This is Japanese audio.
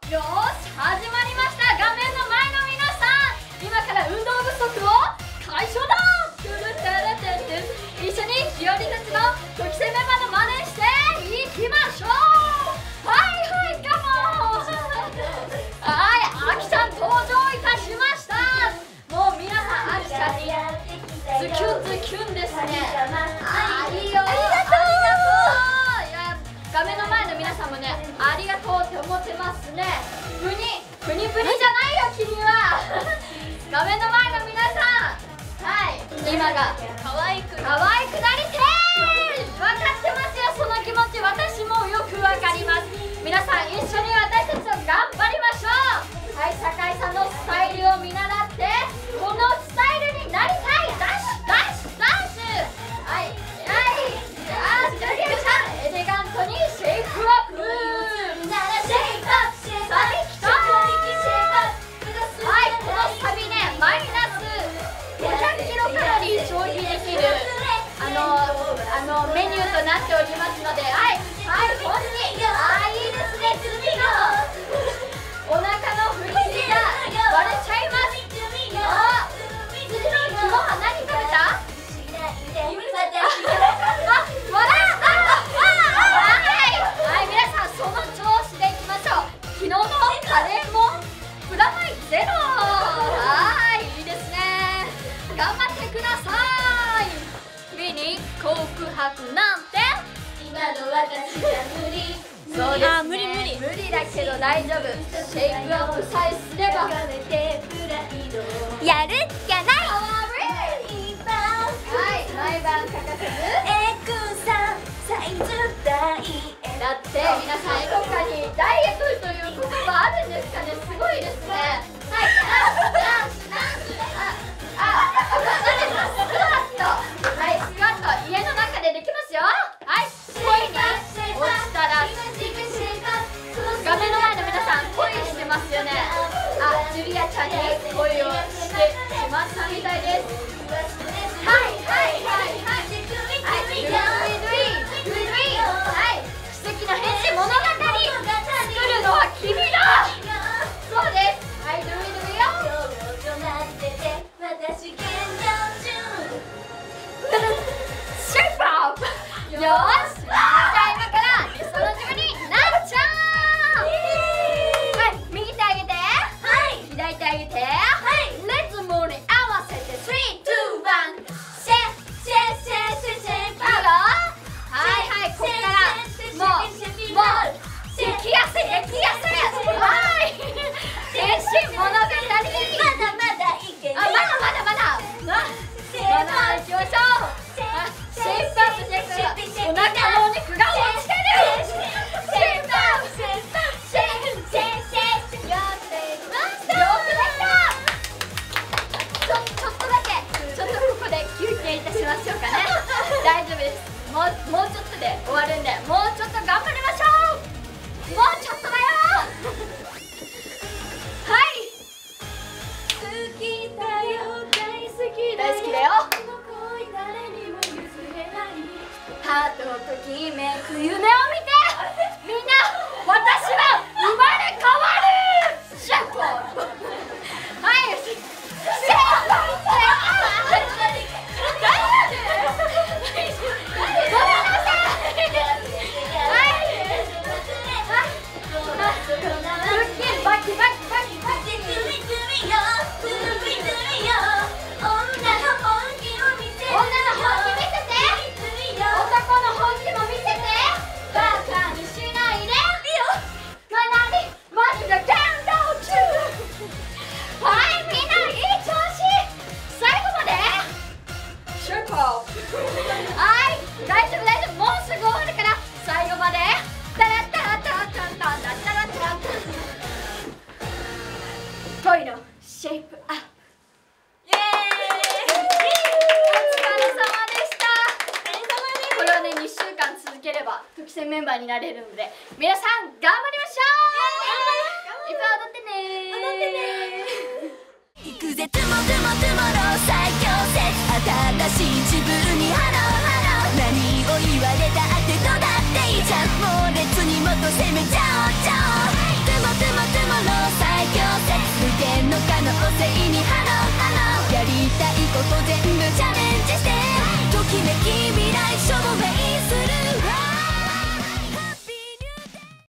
よーし、始まりました。画面の前の皆さん、今から運動不足を解消だ。トゥルトゥルトゥルトゥ、一緒にしおりたちの特製メンバーの真似していきましょう。はいはい、カモン。はい、あきちゃん登場いたしました。もう皆さん、あきちゃんにズキュンズキュンですね。いいよ、ありがとう。いや、画面の前の皆さんもね、ありがとうって思ってますね。プニプニじゃないよ君は。画面の前の皆さん、はい、今が可愛くなりてー。分かってますよ、その気持ち。私もよくわかります。皆さん一緒に私たちと頑張りましょう。はい、酒井さんのスタイルを見習ってこのスタイルになりたい。ダッシュダッシュダッシュ。はい、ジャリアちゃん、エレガントにシェイプアップ。はい、このサビね、マイナス500キロカロリー消費できるメニューとなっておりますので、はい、本当にいいですね。次のお腹のフリーが割れちゃいます。次の肝は何食べた？はい、皆さんその調子でいきましょう。昨日のカレーもプラマイゼロ。はい、いいですね。頑張ってください。君に告白なんて今の私じゃ無理。そうですね、無理だけど大丈夫。シェイプアップさえすればやるっきゃない。 はい、毎晩欠かさずだって皆さん、どこかにダイエットという言葉あるんですかね。すごいですね。はい、スクワット、家の中でできますよ。はい、恋に落ちたら画面の前の皆さん、恋してますよね。ジュリアちゃんに恋をしてしまったみたいです。奇跡の変身物語作るのは君だ。そうです。はい、ドゥイドゥイよ。シェイプアップ。よーし、じゃあ今から理想の自分になっちゃう。はい、右手上げて、左手上げて、レズムに合わせて3、2、1、シェイプアップ。はい、ここからもうできやすい。はい、変身物語。まだ行きましょう。シェイプアップ、お腹のお肉が落ちてる。シェイプアップ、よくできた。ちょっとだけ、ここで休憩いたしましょうかね。大丈夫です。もうちょっとで終わるんで、もうちょっと頑張りましょう。もうちょっとだよ。はい、大好きだよ。ハートをときめく夢を見て、みんな私は生まれ変わる。シェフ。はい、シェフ。ごめんなさい。バキバキ。女の本気見せて。男の本気も見せて。バカにしないで。マジでキャンドル中。はい、みんないい調子。最後までシュート。はい、大丈夫。もうすぐ終わるから最後まで。恋のシェイプアップ。イエーイ。お疲れ様でした。これをね、2週間続ければ特選メンバーになれるので、皆さん頑張りましょう。いっぱい踊ってね。 行くぜトゥモトゥモトゥモロー最強説。新しい自分にハロー。何を言われたってどうだっていいじゃん。猛烈にもっと攻めちゃおう。